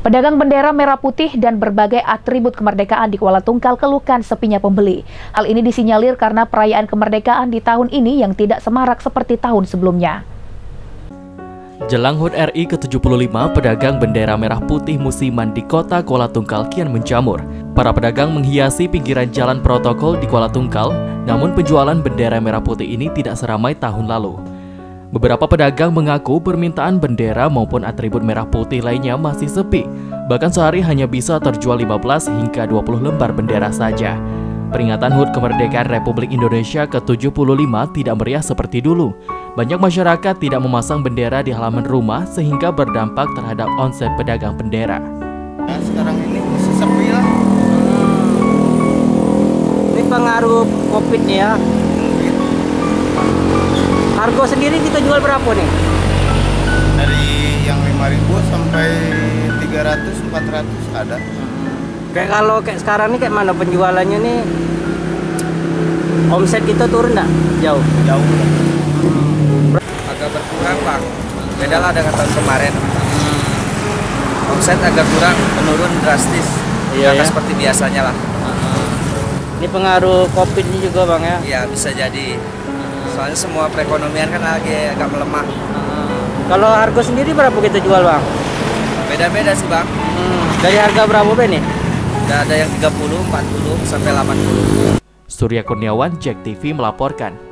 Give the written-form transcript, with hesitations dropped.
Pedagang bendera merah putih dan berbagai atribut kemerdekaan di Kuala Tungkal keluhkan sepinya pembeli. Hal ini disinyalir karena perayaan kemerdekaan di tahun ini yang tidak semarak seperti tahun sebelumnya. Jelang HUT RI ke-75, pedagang bendera merah putih musiman di kota Kuala Tungkal kian menjamur. Para pedagang menghiasi pinggiran jalan protokol di Kuala Tungkal, namun penjualan bendera merah putih ini tidak seramai tahun lalu. Beberapa pedagang mengaku permintaan bendera maupun atribut merah putih lainnya masih sepi. Bahkan sehari hanya bisa terjual 15 hingga 20 lembar bendera saja. Peringatan HUT Kemerdekaan Republik Indonesia ke-75 tidak meriah seperti dulu. Banyak masyarakat tidak memasang bendera di halaman rumah sehingga berdampak terhadap omset pedagang bendera. Nah, sekarang ini masih sepi lah. Ini pengaruh COVID nih ya. Harga sendiri kita jual berapa nih? Dari yang 5.000 sampai 300-400 ada. Kayak sekarang nih kayak mana penjualannya nih? Omset kita turun nggak? Jauh. Agak berkurang Bang. Beda lah dengan tahun kemarin. Omset agak kurang, menurun drastis. Iya, Agak ya? seperti biasanya lah. Ini pengaruh COVID ini juga Bang ya? Iya bisa jadi. Soalnya semua perekonomian kan lagi agak melemah. Kalau harga sendiri berapa kita jual Bang? Beda-beda sih Bang. Dari harga berapa nih? Ada yang 30, 40, sampai 80. Surya Kurniawan, JEK TV melaporkan.